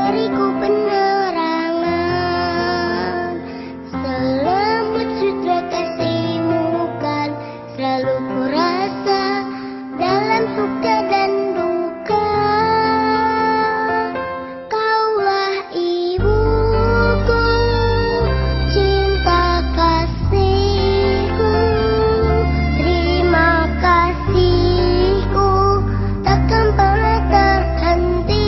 beriku penerangan. Selembut sutra kasih-Mu kan selalu ku rasa dalam suka dan duka. Kaulah ibuku, cinta kasihku, terima kasihku takkan pernah terhenti.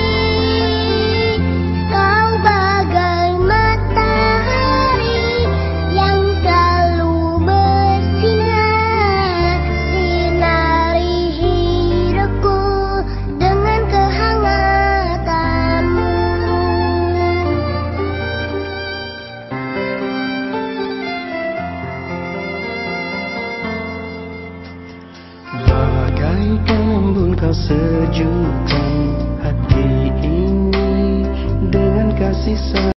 Kau bagai matahari yang selalu bersinar, sinari hidupku dengan kehangatanmu. Bagaikan embun kau sejukkan hati ini dengan kasih sayang.